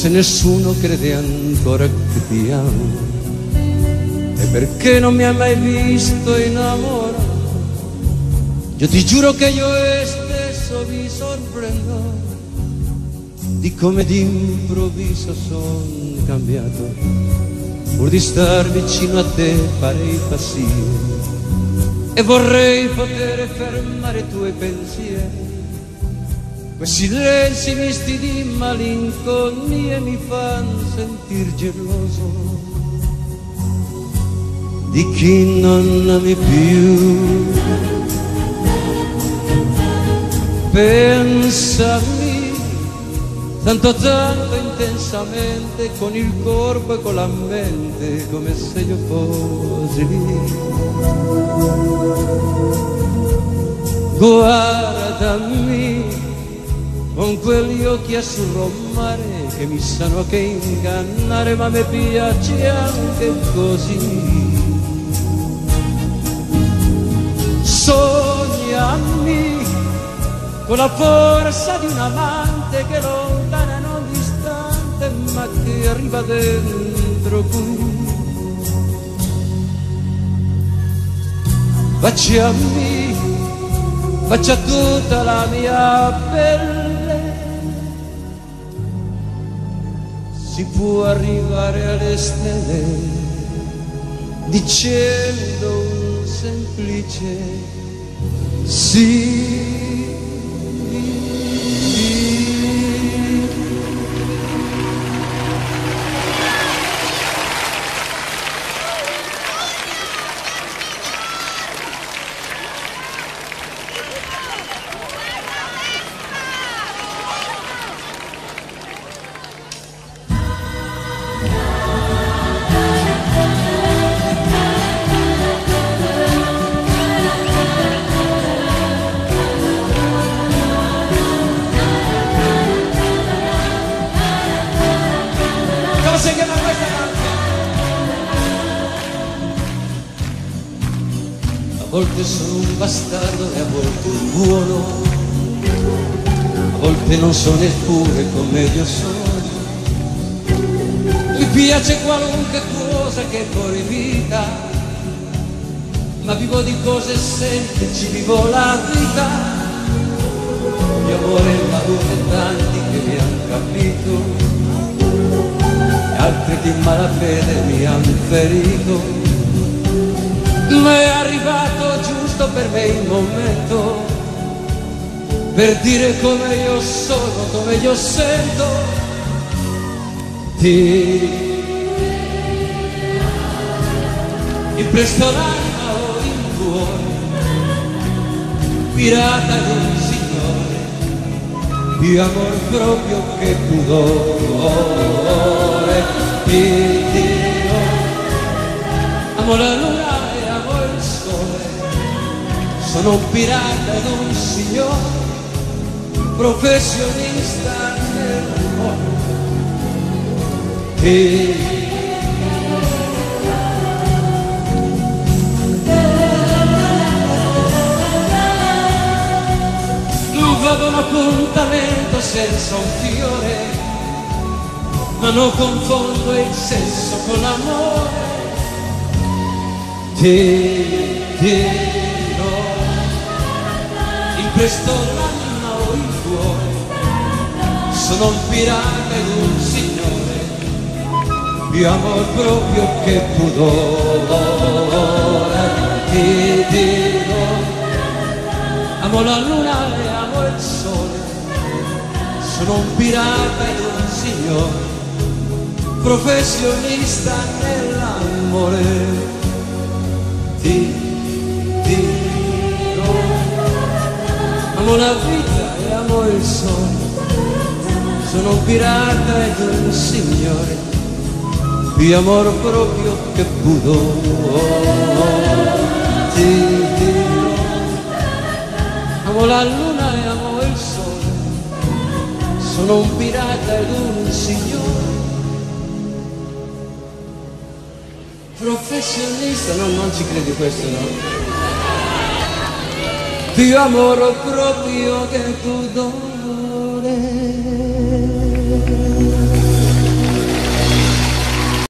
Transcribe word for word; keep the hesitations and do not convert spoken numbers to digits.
se nessuno crede ancora che ti amo, è perché non mi hai mai visto innamorato. Io ti giuro che io stesso mi sorprendo di come d'improvviso son cambiato. Pur di star vicino a te farei passivo e vorrei poter fermare i tuoi pensieri. Quei silenzi misti di malinconia mi fanno sentir geloso di chi non ami più. Pensami tanto tanto intensamente, con il corpo e con la mente, come se io fossi lì. Guardami con quegli occhi azzurro mare che mi sanno che ingannare, ma mi piace anche così. Sognami con la forza di un amante che lontana non distante, ma che arriva dentro qui. Baciami, bacia tutta la mia pelle, si può arrivare alle stelle dicendo un semplice sì. A volte sono un bastardo e a volte un buono, a volte non so neppure come io sono. Mi piace qualunque cosa che fuori vita, ma vivo di cose semplici, vivo la vita. Di amore ne ho avute tanti che mi hanno capito, e altri di malafede mi hanno ferito. Ma è arrivato giusto per me il momento per dire come io sono, come io sento. Ti impresto l'anima o il cuore, pirata di un signore, di amor proprio che pudore. Ti dirò, amo la luna, sono un pirata ed un signore, professionista nell'amore. E non vado a un appuntamento senza un fiore, ma non confondo il sesso con l'amore. Ti dirò, presto l'anima o il cuore, sono un pirata ed un signore, di amor proprio che pudore. Ti dirò, amo la luna e amo il sole, sono un pirata ed un signore, professionista nell'amore. Ti dirò, amo la vita e amo il sole, sono un pirata ed un signore, di amor proprio che pudore. Ti dirò, amo la luna e amo il sole, sono un pirata ed un signore, professionista. No, non ci credi questo, no? Di amor proprio che pudore.